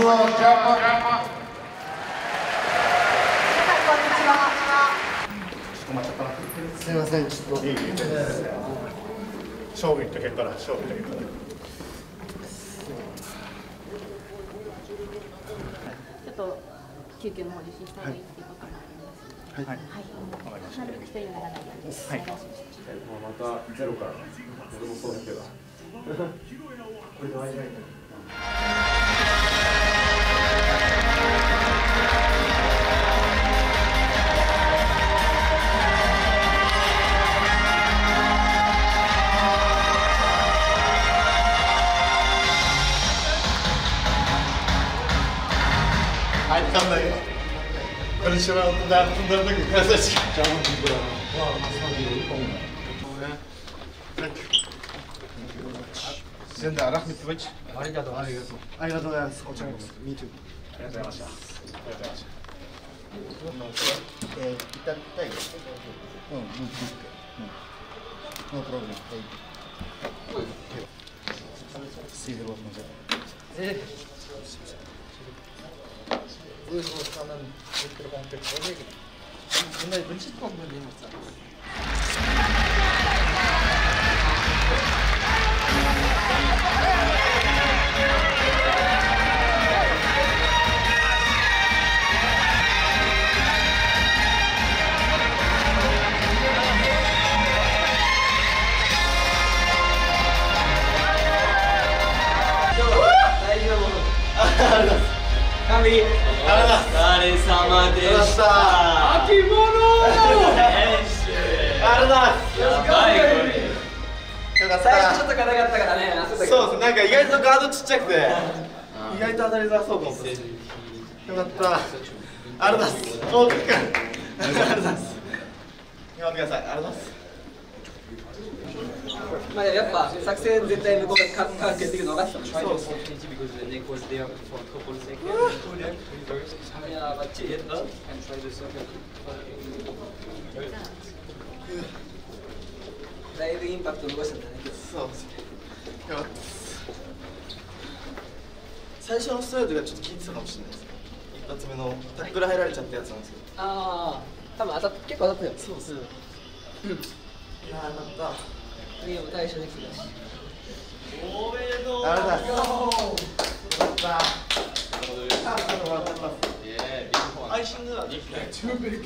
すみません、ちょっと。 勝負にとけから、勝負にとけから。 ちょっと救急の方受診した方がいいっていうこともあります。はい。はい。わかりました。なるべく一人にならないようにお願いします。 またゼロから。俺もそうだけど。これ大事だよね。 入ったんだよ。これしまうとだ、飛んだ時優しい。全然荒くてもち。ありがとう。ありがとう。ありがとうございます。お茶です。Me too。ありがとうございました。ありがとうございました。痛い。No problem. Sí, vamos a ver. 의료사는 이렇게 공격 보내기. 옛날에 눈치 보면 되었잖아. Kami, お疲れ様でした。秋物。やばいこれ。最初ちょっと硬かったからね。 そうです。なんか意外とガードちっちゃくて、意外と当たりづらそうかも。よかった。ありがとうございます。お疲れ。ありがとうございます。頑張ってください。ありがとうございます。 まあやっぱ作戦絶対向こうが関係できるの分かってたもん。そうです。だいぶインパクト残したんだね。 そうですね。よかったです。最初のストレートがちょっと効いてたかもしれないですね。一発目のタックル入られちゃったやつなんですけど。 ああ、多分結構当たったよ。 そうです。いやー、当たった。 次も対処できたし。 おめでとう。ありがとうございます。よかった。アイシングはできない。け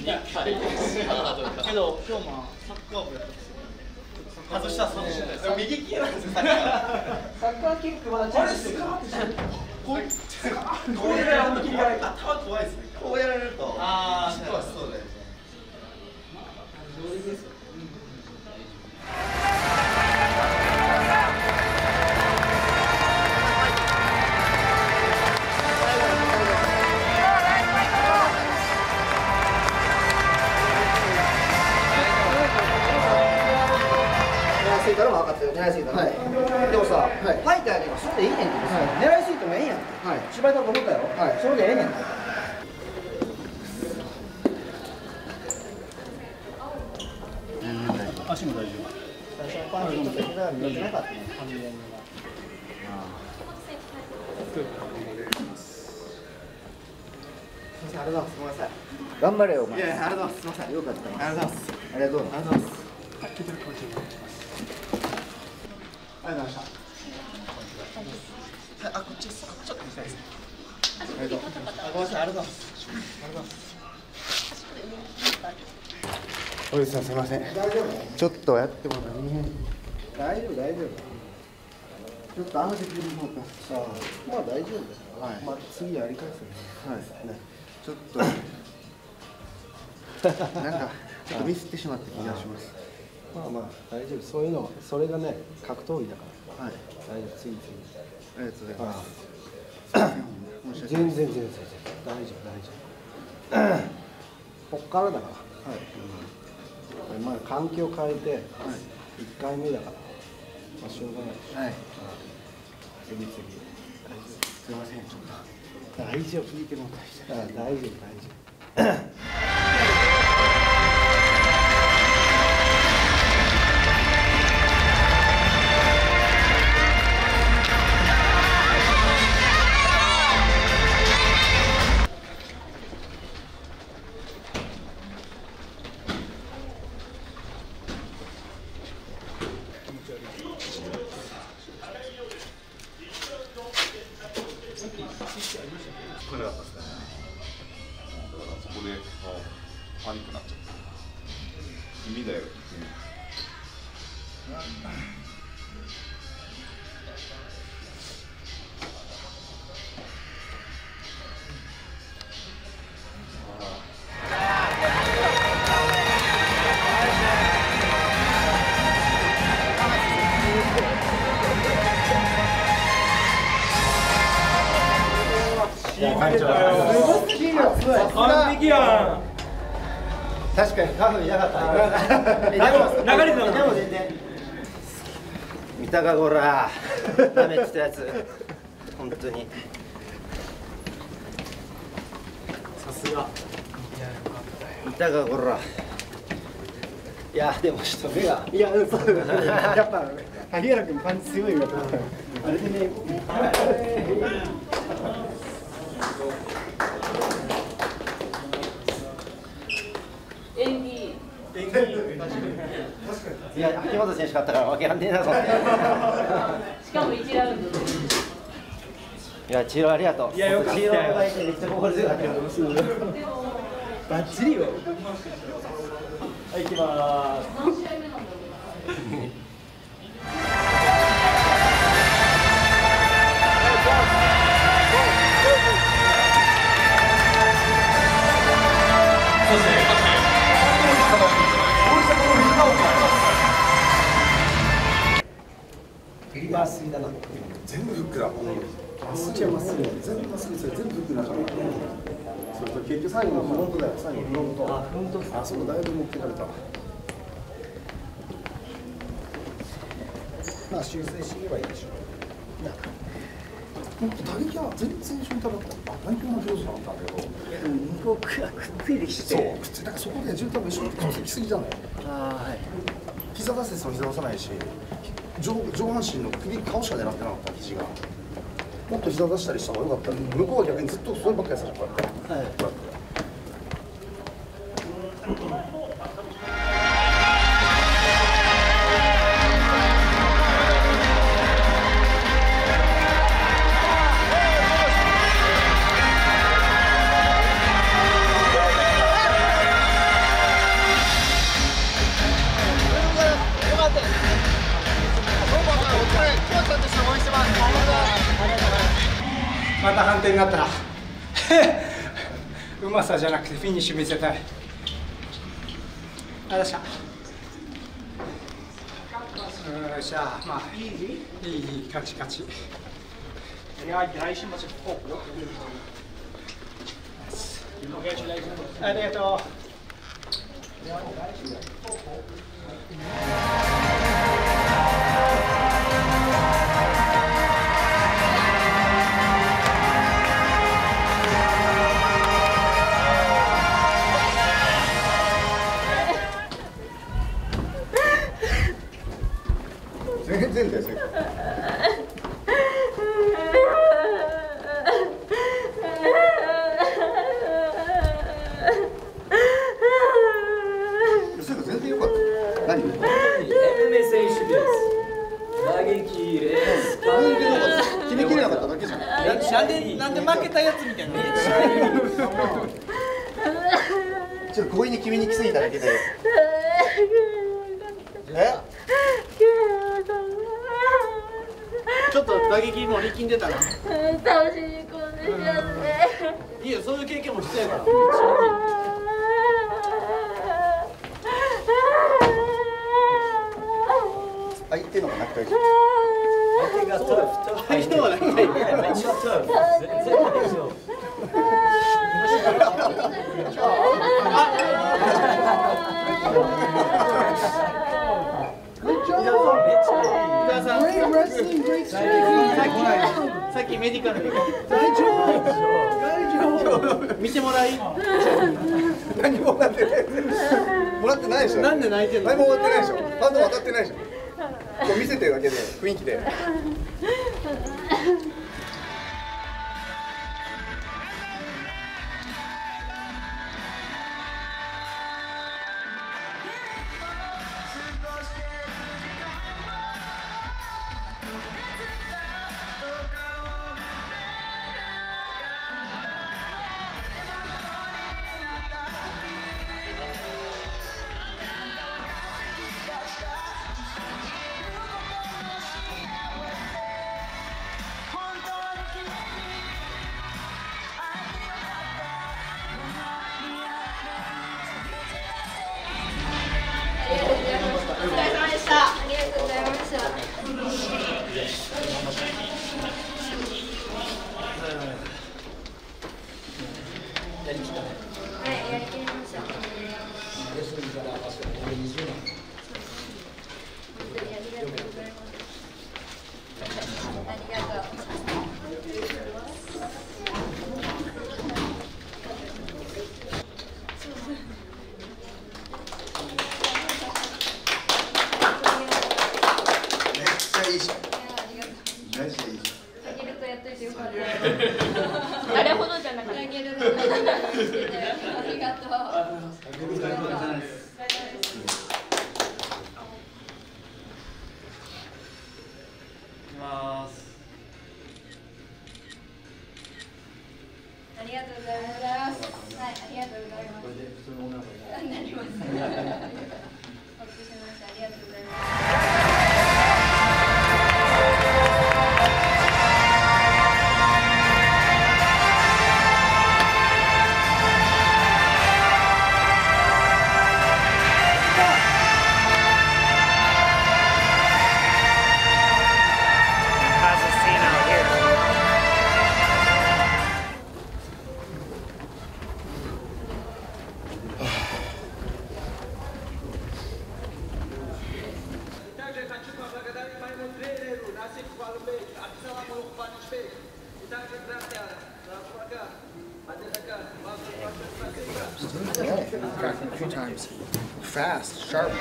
ど今日もサッカー部やった。外したそうです。右利きなんですよ。サッカーキックまだチャンス。こうやられると頭怖いですね。こうやられると。ああ、そうだよね。上出来ですよ。 狙いすぎたら分かったよ。狙いすぎたら。でもさ、ファイターやけどそれでいいねんけどさ、狙いすぎてもええやん。芝居とか思ったやろ。それでええねん。 足も大丈夫。 最初のパンチちょっと膝が見えてなかったね。完全に。ありがとうございます。ごめんなさい。頑張れよお前。いや、ありがとうございます。すみません。よかった。ありがとうございます。ありがとうございます。ありがとうございます。ありがとうございました。 あ、こっちです。ちょっと見たいです。 ありがとう。ごめんなさい。ありがとうございます。おじさんすみません。大丈夫。ちょっとやってもらえ大丈夫大丈夫。ちょっと雨できる方か。まあ大丈夫です。はい。まあ次やり返すね。はい。ね。ちょっとなんかちょっとミスってしまった気がします。 まあまあ大丈夫。そういうのはそれがね格闘技だから。はい。大丈夫。次。 ありがとうございます。 全然大丈夫。こっからだから。はい。まあ環境変えて、1回目だから、まあしょうがない。はい。次。すみません、ちょっと。大丈夫。聞いても大丈夫。大丈夫。 ありがとうございます。 完璧やん。 確かにカフいなかった。 流れてたの。 でも全然。見たかこら。ダメって言ったやつ。本当に。 さすが。 見たかこら。いやでもちょっと目が。 いや、そう。やっぱ萩原君パンチ強いよ。あれでね。 演技。 いや秋元選手勝ったから分けらんねえなと思って。 しかも1ラウンドで。 いや、チーロありがとう。 いやよかったよチーロがいてめっちゃ心強かったよ。 バッチリよ。はい、行きまーす。 何試合目なんだろう。 まっすぐだな。 全部フックだ。まっすぐやまっすぐ。全部まっすぐそれ全部フックだから。そう結局最後のフロントだよ。最後フロント。あ、フロント。あ、そうだいぶ持ってかれた。まあ修正していけばいいでしょう。いや、本当打撃は全然一緒に食べた。打撃も上手だったんだけど。 僕はくっついてきて。 そう、くっついたからそこで重多分一緒にくっつきすぎじゃない。 ああ、はい。 膝出せそう膝出さないし。上半身の首、顔しか狙ってなかった肘がもっと膝出したりした方が良かった。向こうは逆にずっとそればっかりやってたこうやって、はい、こうやって。 また判定になったな。うまさじゃなくてフィニッシュ見せたい。あらしゃ。よっしゃ、まあいい勝ち。ありがとう。 全然だよ。全然良かった。何？ エムメ選手です。打撃です。 決めきれなかっただけじゃん。 なんで負けたやつみたいな。 ちょっと強引に決めに来すぎただけで。 ちょっと打撃も力んでたな。 倒しに込んでしゃって。 いいよ、そういう経験も必要やから。 相手のが仲良し。 相手が相手はない。めっちゃ全然大丈夫。さっきメディカルで大丈夫見てもらい何もらってない。もらってないでしょ。 なんで泣いてんの。 何ももらってないでしょ。ファンド渡ってないでしょ。こう見せてるだけで雰囲気で。 Fast, sharp.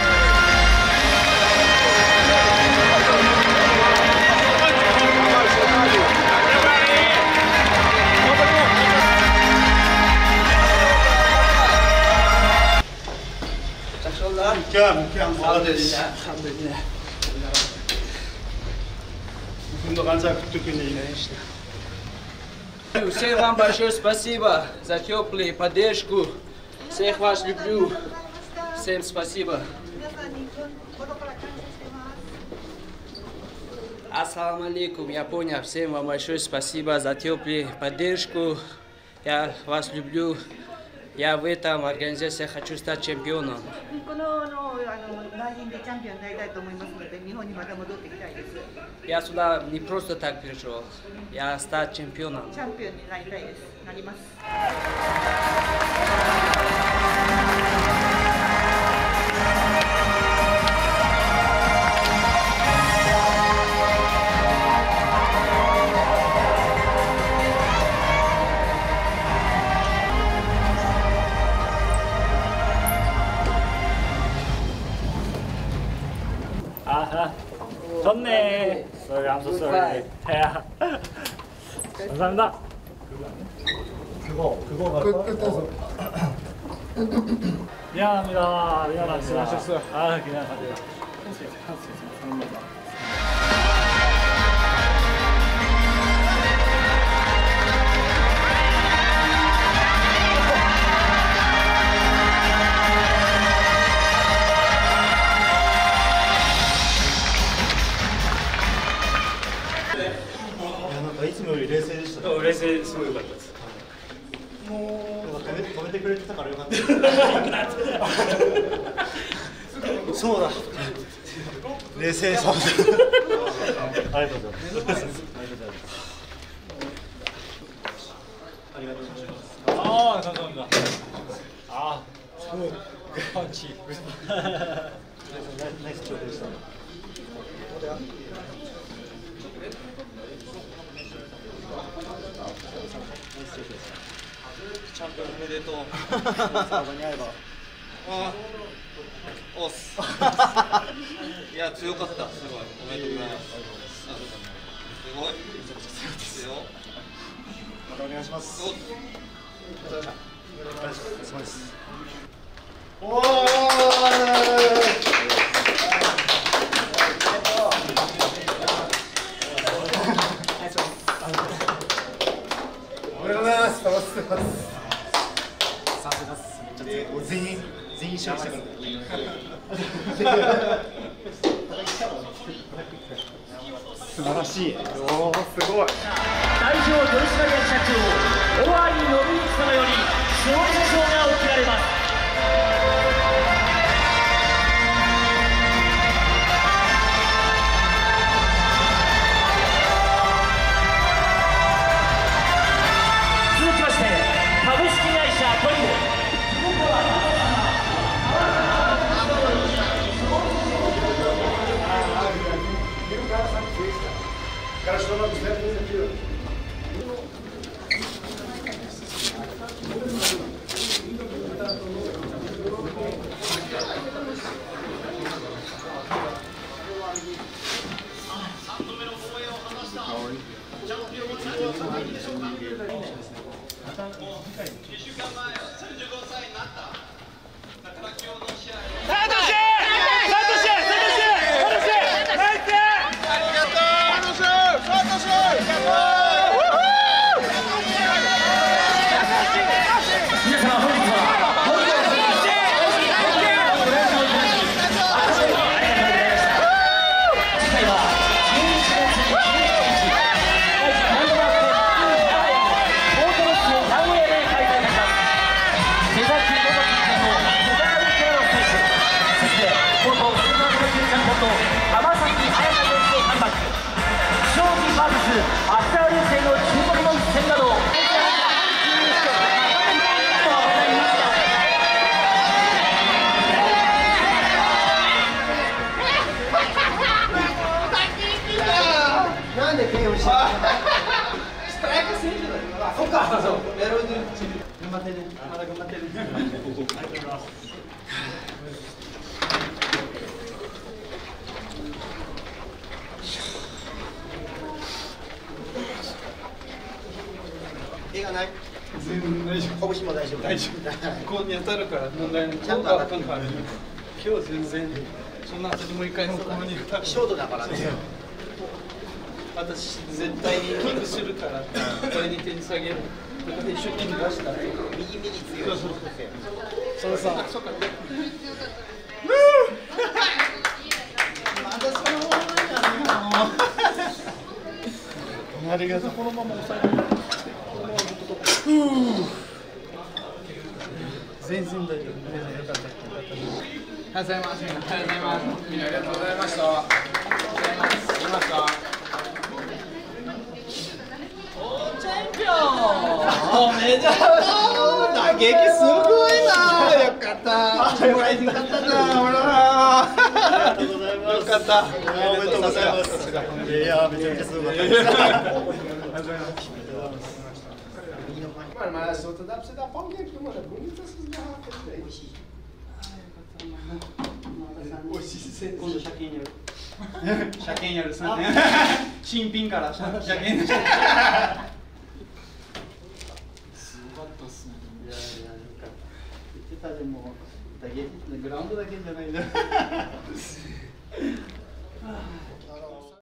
Всем вам большое спасибо за теплую поддержку. Всех вас люблю. Всем спасибо. Ассаламу алейкум, Япония. Всем вам большое спасибо за теплую поддержку. Я вас люблю. Я в этом организации хочу стать чемпионом. Я сюда не просто так пришел. Я стать чемпионом. 좋네. Sorry, I'm so sorry. 감사합니다. 미안합니다. 미안합니다. 아, 그냥 가세요. 冷静でした。冷静すごい良かったです。もう止めてくれてたから良かった。そうだ。冷静そうだ。ありがとうございます。ありがとうございます。ああ、감사합니다。ああ、すごいパンチ。ナイスチョーでした。チャンピオンおめでとう。最後に会えば。あ、おっす。いや強かった。すごい。おめでとうございます。すごい。ですよ。またお願いします。お疲れ様です。おー。おめでとうございます。楽しんでます。さすがです。全員勝利したから。素晴らしい。おお、すごい。 代表取締役社長、大相信之様より勝利者賞が贈られます。 頑張ってね。まだ頑張ってね。 映画ない？ 全然大丈夫。 拳も大丈夫。 大丈夫。こうに当たるから問題ない。ちゃんと当たるから。今日全然そんな後でもう一回のここに当たる。 ショートだからね。 私絶対にキックするからこれに手に下げる。ここで一生懸命出したら右強い。 そのさ。まだそのままありがとう。このまま押さえる。全然大丈夫。よかった。ありがとうございます。みんなありがとうございました。チャンピオン。おめでとう。打撃すごいな。よかった。もらえてよかったな。ほら。ありがとうございます。よかった。おめでとうございます。いやめちゃめちゃすごかったです。ありがとうございます。Mas outra dá pra você dar pau aqui, mano. É bonito essas garrafas aí. Oxi, quando Shaquem Shaquemやるさね。新品から Shaquem。すごかったっすね。いやいや、なんか言ってたでも打撃グラウンドだけじゃないんだ。